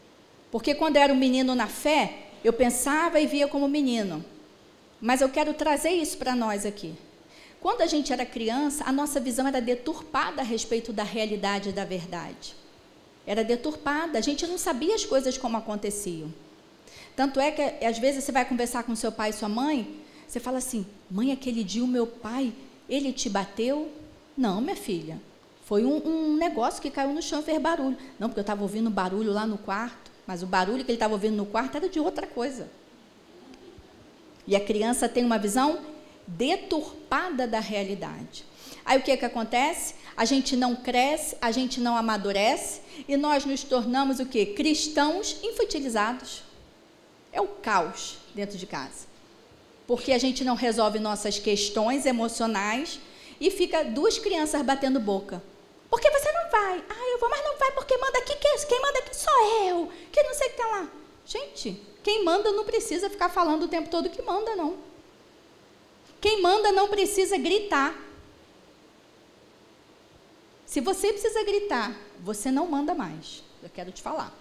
S1: Porque quando eu era um menino na fé, eu pensava e via como menino. Mas eu quero trazer isso para nós aqui. Quando a gente era criança, a nossa visão era deturpada a respeito da realidade e da verdade. Era deturpada, a gente não sabia as coisas como aconteciam. Tanto é que, às vezes, você vai conversar com seu pai e sua mãe, você fala assim, mãe, aquele dia o meu pai, ele te bateu? Não, minha filha, foi um negócio que caiu no chão e fez barulho. Não, porque eu estava ouvindo barulho lá no quarto, mas o barulho que ele estava ouvindo no quarto era de outra coisa. E a criança tem uma visão deturpada da realidade. Aí o que acontece? A gente não cresce, a gente não amadurece e nós nos tornamos o quê? Cristãos infantilizados. É o caos dentro de casa. Porque a gente não resolve nossas questões emocionais e fica duas crianças batendo boca. Por que você não vai? Ah, eu vou, mas não vai porque manda aqui, quem manda aqui sou eu, que não sei o que está lá. Gente, quem manda não precisa ficar falando o tempo todo que manda, não. Quem manda não precisa gritar. Se você precisa gritar, você não manda mais. Eu quero te falar.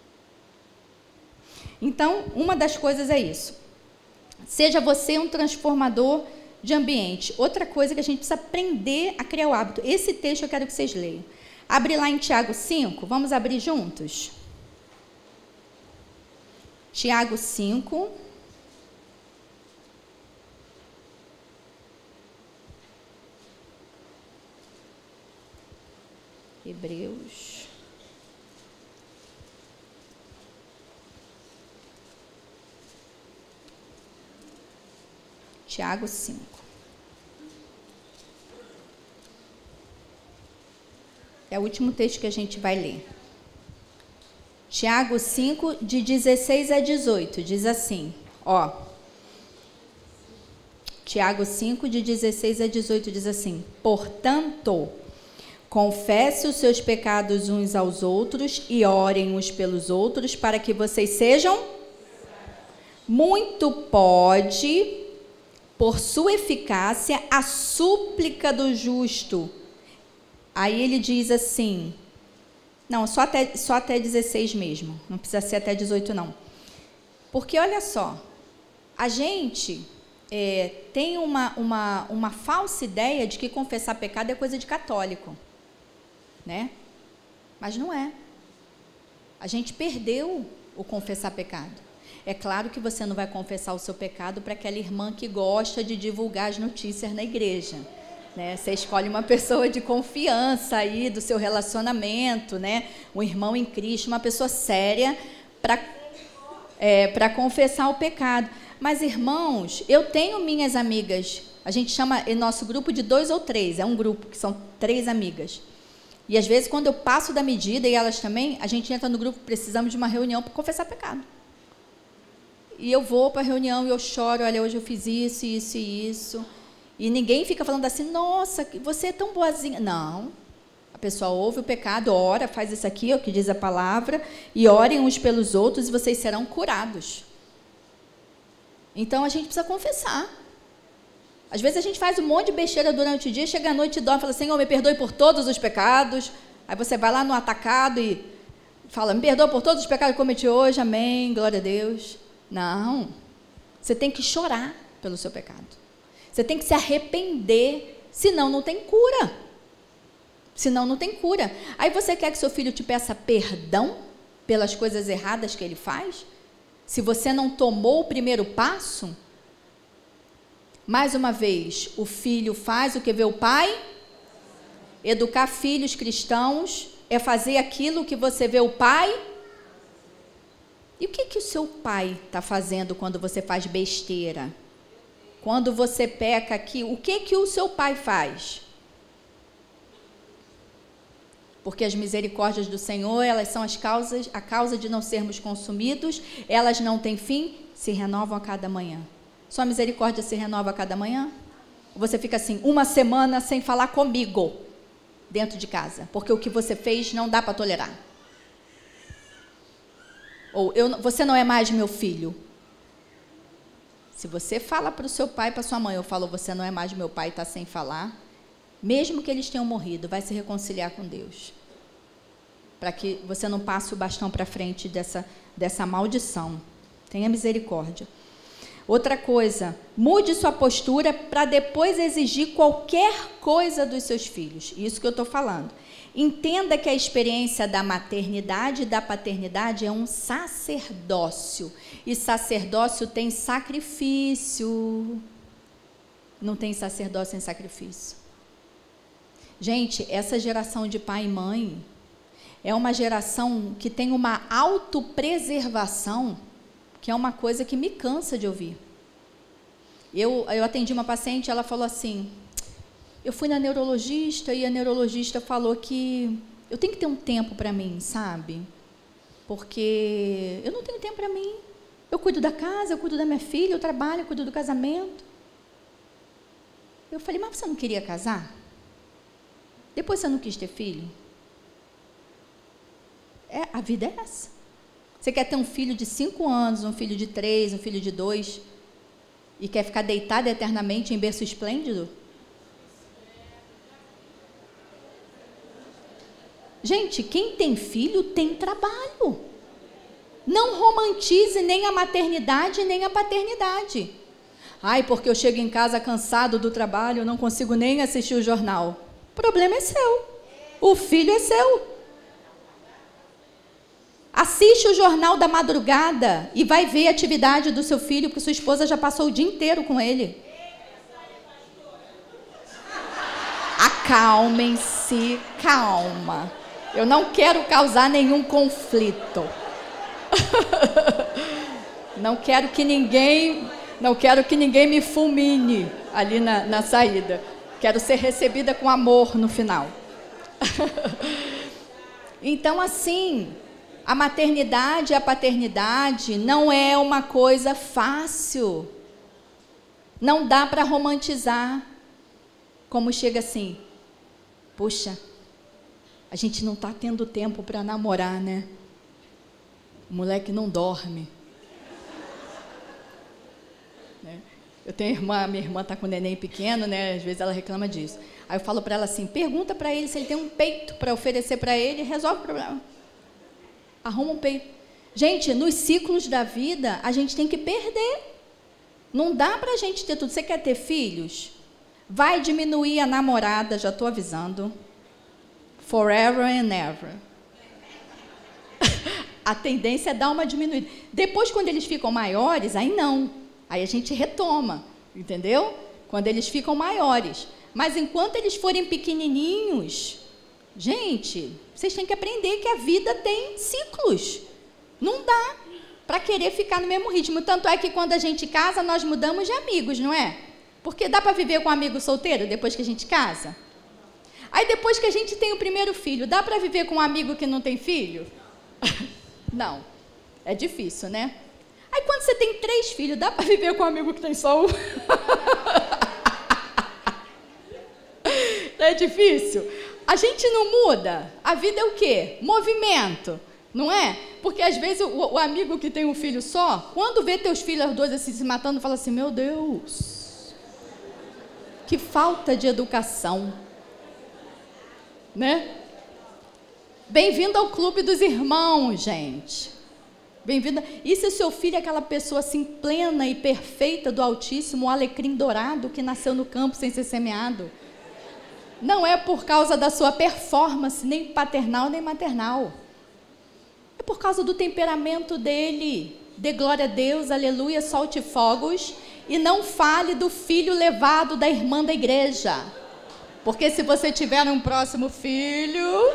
S1: Então, uma das coisas é isso. Seja você um transformador de ambiente. Outra coisa que a gente precisa aprender a criar o hábito. Esse texto eu quero que vocês leiam. Abre lá em Tiago 5. Vamos abrir juntos? Tiago 5. Hebreus. Tiago 5. É o último texto que a gente vai ler. Tiago 5, de 16 a 18, diz assim, ó. Tiago 5, de 16 a 18, diz assim, portanto, confesse os seus pecados uns aos outros e orem uns pelos outros para que vocês sejam. Muito pode, por sua eficácia, a súplica do justo. Aí ele diz assim, não, só até 16 mesmo, não precisa ser até 18 não. Porque olha só, a gente tem uma falsa ideia de que confessar pecado é coisa de católico, né? Mas não é. A gente perdeu o confessar pecado. É claro que você não vai confessar o seu pecado para aquela irmã que gosta de divulgar as notícias na igreja, né? Você escolhe uma pessoa de confiança aí do seu relacionamento, né? Um irmão em Cristo, uma pessoa séria para confessar o pecado. Mas, irmãos, eu tenho minhas amigas, a gente chama em nosso grupo de 2 ou 3, é um grupo que são 3 amigas. E às vezes, quando eu passo da medida, e elas também, a gente entra no grupo, precisamos de uma reunião para confessar pecado. E eu vou para a reunião e eu choro, olha, hoje eu fiz isso, isso e isso. E ninguém fica falando assim, nossa, você é tão boazinha. Não. A pessoa ouve o pecado, ora, faz isso aqui, é o que diz a palavra, e orem uns pelos outros e vocês serão curados. Então, a gente precisa confessar. Às vezes, a gente faz um monte de besteira durante o dia, chega à noite e dorme e fala, Senhor, me perdoe por todos os pecados. Aí você vai lá no atacado e fala, me perdoa por todos os pecados que cometi hoje, amém, glória a Deus. Não. Você tem que chorar pelo seu pecado. Você tem que se arrepender, senão não tem cura. Senão não tem cura. Aí você quer que seu filho te peça perdão pelas coisas erradas que ele faz? Se você não tomou o primeiro passo, mais uma vez, o filho faz o que vê o pai. Educar filhos cristãos é fazer aquilo que você vê o pai. E o que o seu pai está fazendo quando você faz besteira? Quando você peca aqui, o que o seu pai faz? Porque as misericórdias do Senhor, elas são a causa de não sermos consumidos, elas não têm fim, se renovam a cada manhã. Sua misericórdia se renova a cada manhã? Você fica assim, uma semana sem falar comigo, dentro de casa, porque o que você fez não dá para tolerar. Ou, você não é mais meu filho. Se você fala para o seu pai e para sua mãe, eu falo, você não é mais meu pai e está sem falar, mesmo que eles tenham morrido, vai se reconciliar com Deus. para que você não passe o bastão para frente dessa maldição. Tenha misericórdia. Outra coisa, mude sua postura para depois exigir qualquer coisa dos seus filhos. Isso que eu estou falando. Entenda que a experiência da maternidade e da paternidade é um sacerdócio. E sacerdócio tem sacrifício. Não tem sacerdócio sem sacrifício. Gente, essa geração de pai e mãe é uma geração que tem uma autopreservação, que é uma coisa que me cansa de ouvir. Eu atendi uma paciente, ela falou assim, eu fui na neurologista e a neurologista falou que eu tenho que ter um tempo para mim, sabe? Porque eu não tenho tempo para mim. Eu cuido da casa, eu cuido da minha filha, eu trabalho, eu cuido do casamento. Eu falei, mas você não queria casar? Depois você não quis ter filho? A vida é essa. Você quer ter um filho de 5 anos, um filho de 3, um filho de 2, e quer ficar deitado eternamente em berço esplêndido? Gente, quem tem filho tem trabalho. Não romantize nem a maternidade nem a paternidade. Ai, porque eu chego em casa cansado do trabalho, eu não consigo nem assistir o jornal. O problema é seu. O filho é seu. Assiste o jornal da madrugada e vai ver a atividade do seu filho, porque sua esposa já passou o dia inteiro com ele. Acalmem-se, calma. Eu não quero causar nenhum conflito. Não quero que ninguém me fulmine ali na saída. Quero ser recebida com amor no final. Então, assim, a maternidade e a paternidade não é uma coisa fácil. Não dá para romantizar. Como chega assim, puxa, a gente não está tendo tempo para namorar, né? O moleque não dorme. Eu tenho irmã, minha irmã está com um neném pequeno, né? Às vezes ela reclama disso. Aí eu falo para ela assim, pergunta para ele se ele tem um peito para oferecer para ele, resolve o problema. Arruma um peito. Gente, nos ciclos da vida, a gente tem que perder. Não dá para a gente ter tudo. Você quer ter filhos? Vai diminuir a namorada, já estou avisando. Forever and ever. A tendência é dar uma diminuída. Depois, quando eles ficam maiores, aí não. Aí a gente retoma, entendeu? Quando eles ficam maiores. Mas enquanto eles forem pequenininhos, gente, vocês têm que aprender que a vida tem ciclos. Não dá para querer ficar no mesmo ritmo. Tanto é que quando a gente casa, nós mudamos de amigos, não é? Porque dá para viver com um amigo solteiro depois que a gente casa? Aí depois que a gente tem o primeiro filho, dá para viver com um amigo que não tem filho? Não. É difícil, né? Aí quando você tem 3 filhos, dá para viver com um amigo que tem só um? É difícil. A gente não muda. A vida é o quê? Movimento, não é? Porque às vezes o amigo que tem um filho só, quando vê teus filhos dois assim, se matando, fala assim, meu Deus, que falta de educação, né? Bem-vindo ao clube dos irmãos, gente. Bem-vinda. E se o seu filho é aquela pessoa assim plena e perfeita do Altíssimo, o alecrim dourado que nasceu no campo sem ser semeado? Não é por causa da sua performance, nem paternal nem maternal. É por causa do temperamento dele. Dê glória a Deus, aleluia, solte fogos e não fale do filho levado da irmã da igreja. Porque se você tiver um próximo filho...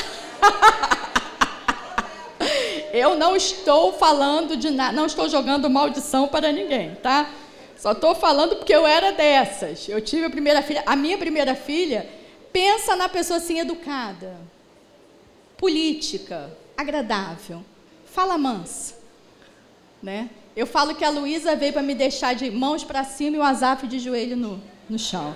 S1: Eu não estou falando de nada, não estou jogando maldição para ninguém, tá? Só estou falando porque eu era dessas. Eu tive a minha primeira filha, pensa na pessoa assim educada, política, agradável, fala mansa, né? Eu falo que a Luísa veio para me deixar de mãos para cima e o Azaf de joelho no chão.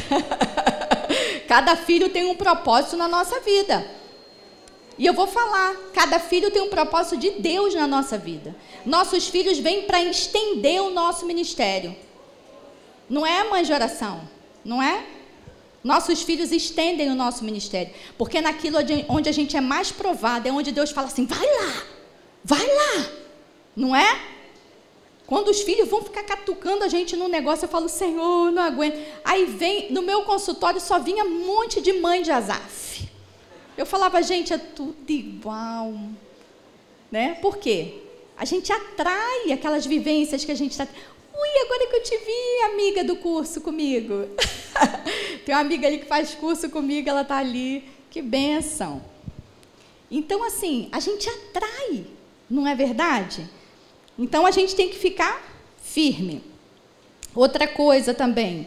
S1: Cada filho tem um propósito na nossa vida. E eu vou falar, cada filho tem um propósito de Deus na nossa vida. Nossos filhos vêm para estender o nosso ministério. Não é, mãe de oração? Não é? Nossos filhos estendem o nosso ministério, porque naquilo onde a gente é mais provado, é onde Deus fala assim, vai lá, não é? Quando os filhos vão ficar catucando a gente num negócio, eu falo, Senhor, não aguento. Aí vem, no meu consultório só vinha um monte de mãe de Asaf. Eu falava, gente, é tudo igual, né? Por quê? A gente atrai aquelas vivências que a gente está... Ui, agora que eu te vi, amiga do curso comigo. Tem uma amiga ali que faz curso comigo, ela está ali. Que bênção. Então, assim, a gente atrai, não é verdade? Então, a gente tem que ficar firme. Outra coisa também,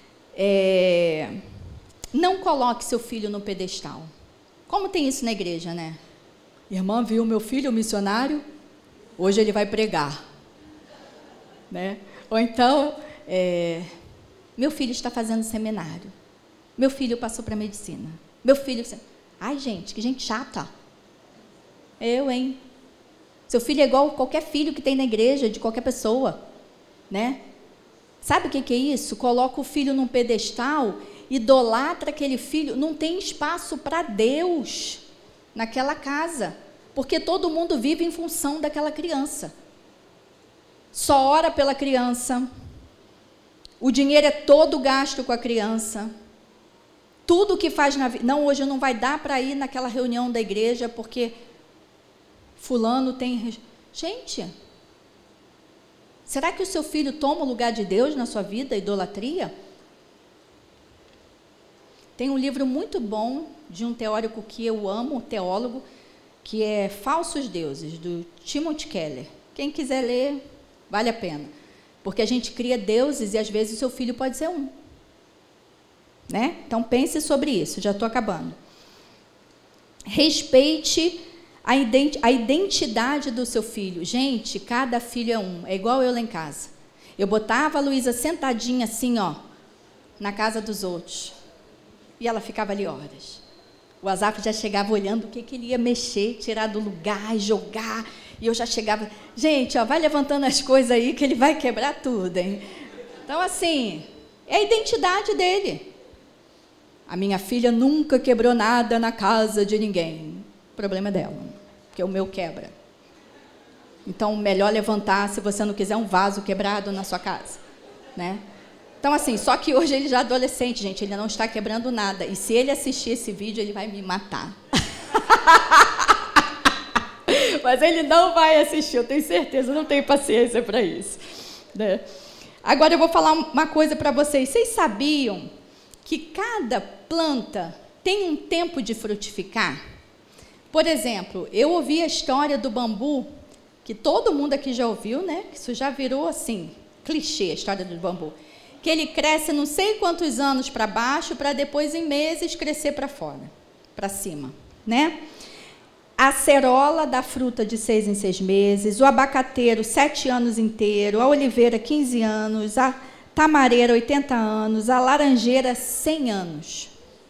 S1: não coloque seu filho no pedestal. Como tem isso na igreja, né? Irmã, viu meu filho, o missionário? Hoje ele vai pregar. Né? Ou então, meu filho está fazendo seminário. Meu filho passou para medicina. Meu filho... Ai, gente, que gente chata. Eu, hein? Seu filho é igual qualquer filho que tem na igreja, de qualquer pessoa, né? Sabe o que é isso? Coloca o filho num pedestal, idolatra aquele filho, não tem espaço para Deus naquela casa, porque todo mundo vive em função daquela criança. Só ora pela criança, o dinheiro é todo gasto com a criança, tudo que faz na vida... Não, hoje não vai dar para ir naquela reunião da igreja, porque... fulano tem... Gente, será que o seu filho toma o lugar de Deus na sua vida, idolatria? Tem um livro muito bom de um teórico que eu amo, um teólogo, que é Falsos Deuses, do Timothy Keller. Quem quiser ler, vale a pena. Porque a gente cria deuses e às vezes o seu filho pode ser um. Né? Então pense sobre isso, já estou acabando. Respeite a identidade do seu filho. Gente, cada filho é um. É igual eu lá em casa. Eu botava a Luísa sentadinha assim, ó, na casa dos outros. E ela ficava ali horas. O Asaf já chegava olhando o que ele ia mexer, tirar do lugar, jogar. E eu já chegava, gente, ó, vai levantando as coisas aí que ele vai quebrar tudo, hein? Então, assim, é a identidade dele. A minha filha nunca quebrou nada na casa de ninguém. O problema é dela, porque o meu quebra. Então, melhor levantar, se você não quiser, um vaso quebrado na sua casa, né? Então, assim, só que hoje ele já é adolescente, gente, ele não está quebrando nada. E se ele assistir esse vídeo, ele vai me matar. Mas ele não vai assistir, eu tenho certeza, eu não tenho paciência para isso. Né? Agora eu vou falar uma coisa para vocês. Vocês sabiam que cada planta tem um tempo de frutificar? Por exemplo, eu ouvi a história do bambu, que todo mundo aqui já ouviu, né? Isso já virou assim, clichê, a história do bambu. Que ele cresce não sei quantos anos para baixo, para depois em meses crescer para fora, para cima, né? A acerola dá fruta de 6 em 6 meses, o abacateiro 7 anos inteiro, a oliveira 15 anos, a tamareira 80 anos, a laranjeira 100 anos.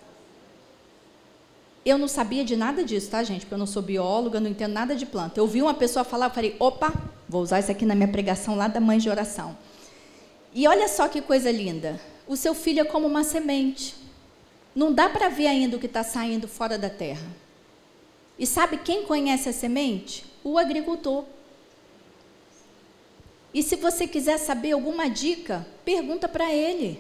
S1: Eu não sabia de nada disso, tá, gente? Porque eu não sou bióloga, não entendo nada de planta. Eu vi uma pessoa falar, eu falei, opa, vou usar isso aqui na minha pregação lá da Mãe de Oração. E olha só que coisa linda, o seu filho é como uma semente. Não dá para ver ainda o que está saindo fora da terra. E sabe quem conhece a semente? O agricultor. E se você quiser saber alguma dica, pergunta para ele.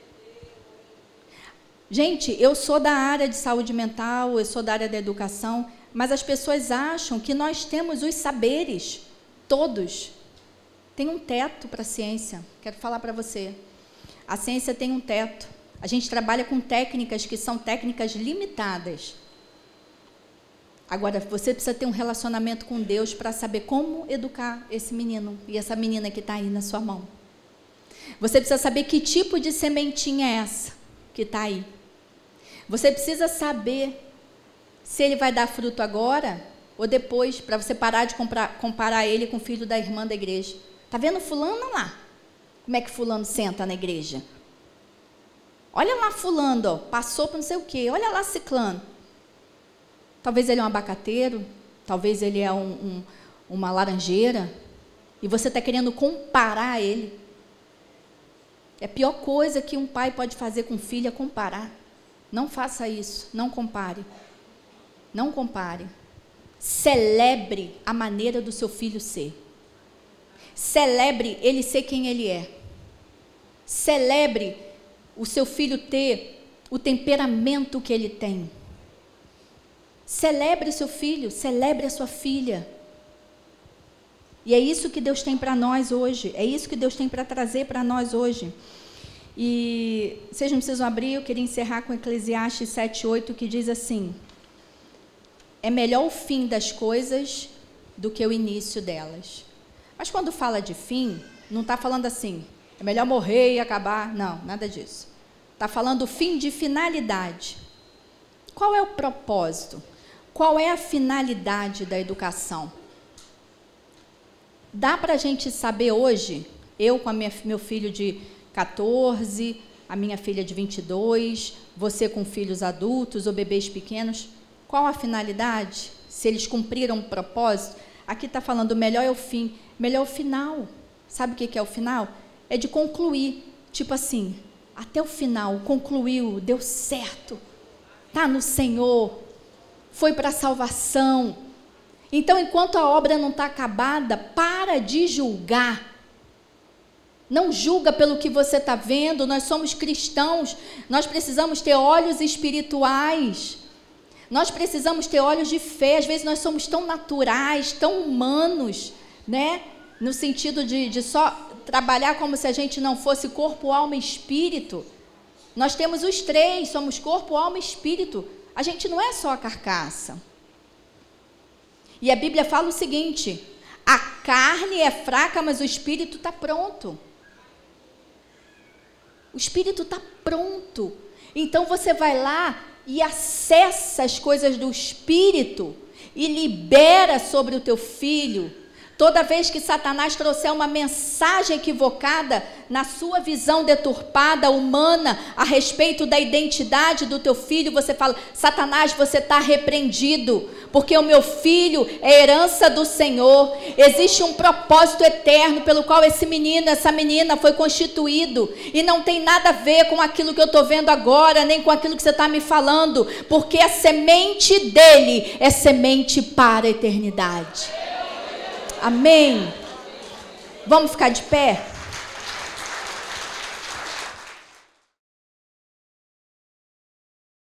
S1: Gente, eu sou da área de saúde mental, eu sou da área da educação, mas as pessoas acham que nós temos os saberes, todos. Tem um teto para a ciência, quero falar para você. A ciência tem um teto. A gente trabalha com técnicas que são técnicas limitadas. Agora, você precisa ter um relacionamento com Deus para saber como educar esse menino e essa menina que está aí na sua mão. Você precisa saber que tipo de sementinha é essa que está aí. Você precisa saber se ele vai dar fruto agora ou depois, para você parar de comparar ele com o filho da irmã da igreja. Está vendo fulano lá? Como é que fulano senta na igreja? Olha lá fulano, ó, passou para não sei o quê. Olha lá ciclano. Talvez ele é um abacateiro, talvez ele é uma laranjeira, e você está querendo comparar ele. É a pior coisa que um pai pode fazer com o filho é comparar. Não faça isso, não compare. Não compare. Celebre a maneira do seu filho ser. Celebre ele ser quem ele é. Celebre o seu filho ter o temperamento que ele tem. Celebre seu filho, celebre a sua filha. E é isso que Deus tem para nós hoje. É isso que Deus tem para trazer para nós hoje. E vocês não precisam abrir, eu queria encerrar com Eclesiastes 7:8, que diz assim: é melhor o fim das coisas do que o início delas. Mas quando fala de fim, não está falando assim, é melhor morrer e acabar. Não, nada disso. Está falando o fim de finalidade. Qual é o propósito? Qual é a finalidade da educação? Dá para a gente saber hoje, eu com meu filho de 14, a minha filha de 22, você com filhos adultos ou bebês pequenos, qual a finalidade? Se eles cumpriram o propósito? Aqui está falando, melhor é o fim, melhor é o final. Sabe o que é o final? É de concluir, tipo assim, até o final, concluiu, deu certo, está no Senhor, foi para a salvação. Então, enquanto a obra não está acabada, para de julgar. Não julga pelo que você está vendo. Nós somos cristãos, nós precisamos ter olhos espirituais. Nós precisamos ter olhos de fé. Às vezes nós somos tão naturais, tão humanos, né? No sentido de só trabalhar como se a gente não fosse corpo, alma e espírito. Nós temos os três, somos corpo, alma e espírito. A gente não é só a carcaça. E a Bíblia fala o seguinte: a carne é fraca, mas o espírito está pronto. O espírito está pronto. Então você vai lá e acessa as coisas do espírito e libera sobre o teu filho. Toda vez que Satanás trouxer uma mensagem equivocada na sua visão deturpada, humana, a respeito da identidade do teu filho, você fala: Satanás, você está repreendido, porque o meu filho é herança do Senhor. Existe um propósito eterno pelo qual esse menino, essa menina foi constituído, e não tem nada a ver com aquilo que eu estou vendo agora, nem com aquilo que você está me falando, porque a semente dele é semente para a eternidade. Amém? Vamos ficar de pé?